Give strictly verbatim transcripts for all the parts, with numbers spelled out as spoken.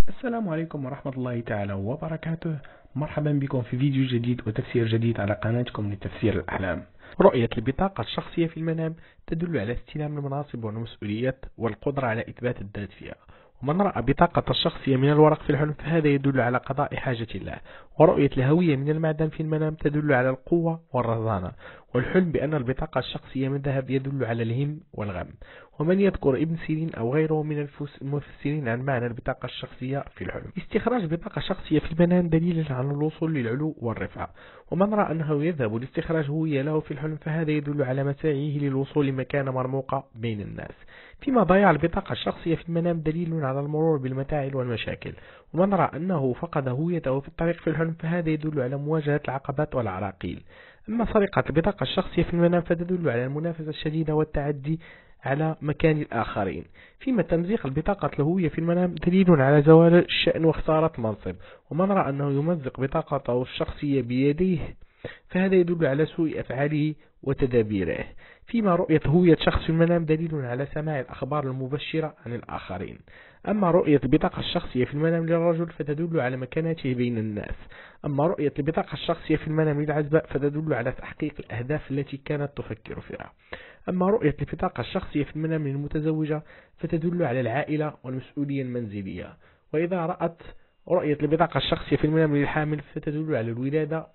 السلام عليكم ورحمة الله تعالى وبركاته. مرحبا بكم في فيديو جديد وتفسير جديد على قناتكم لتفسير الأحلام. رؤية البطاقة الشخصية في المنام تدل على استلام المناصب والمسؤوليات والقدرة على إثبات الذات فيها. ومن رأى بطاقة الشخصية من الورق في الحلم فهذا يدل على قضاء حاجة الله. ورؤية الهوية من المعدن في المنام تدل على القوة والرزانة. والحلم بأن البطاقة الشخصية من ذهب يدل على الهم والغم. ومن يذكر ابن سيرين أو غيره من المفسرين عن معنى البطاقة الشخصية في الحلم. استخراج بطاقة شخصية في المنام دليل على الوصول للعلو والرفعة. ومن رأى أنه يذهب لاستخراج هوية له في الحلم فهذا يدل على مساعيه للوصول لمكانة مرموقة بين الناس. فيما ضياع البطاقة الشخصية في المنام دليل على المرور بالمتاعب والمشاكل. ومن رأى أنه فقد هويته في الطريق في الحلم فهذا يدل على مواجهة العقبات والعراقيل. أما سرقة البطاقة الشخصية في المنام فتدل على المنافسة الشديدة والتعدي على مكان الآخرين. فيما تمزيق البطاقة الهوية في المنام دليل على زوال الشأن وخسارة المنصب. ومن رأى أنه يمزق بطاقته الشخصية بيديه فهذا يدل على سوء أفعاله وتدابيره. فيما رؤية هوية شخص في المنام دليل على سماع الأخبار المبشرة عن الآخرين. أما رؤية البطاقة الشخصية في المنام للرجل فتدل على مكانته بين الناس. أما رؤية البطاقة الشخصية في المنام للعزباء فتدل على تحقيق الأهداف التي كانت تفكر فيها. أما رؤية البطاقة الشخصية في المنام للمتزوجة فتدل على العائلة والمسؤولية المنزلية. وإذا رأت رؤية البطاقة الشخصية في المنام للحامل فتدل على الولادة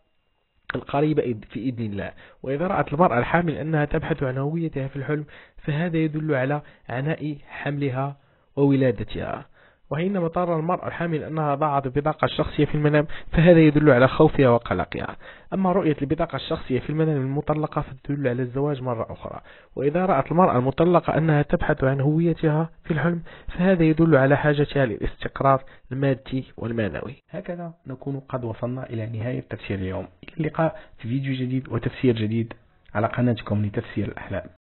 القريبة في إذن الله. وإذا رأت المرأة الحامل أنها تبحث عن هويتها في الحلم فهذا يدل على عناء حملها وولادتها. وحينما ترى المرأة الحامل أنها ضاعت البطاقة الشخصية في المنام فهذا يدل على خوفها وقلقها. أما رؤية البطاقة الشخصية في المنام المطلقة فتدل على الزواج مرة أخرى. وإذا رأت المرأة المطلقة أنها تبحث عن هويتها في الحلم فهذا يدل على حاجتها للاستقرار المادي والمعنوي. هكذا نكون قد وصلنا إلى نهاية تفسير اليوم. إلى اللقاء في فيديو جديد وتفسير جديد على قناتكم لتفسير الأحلام.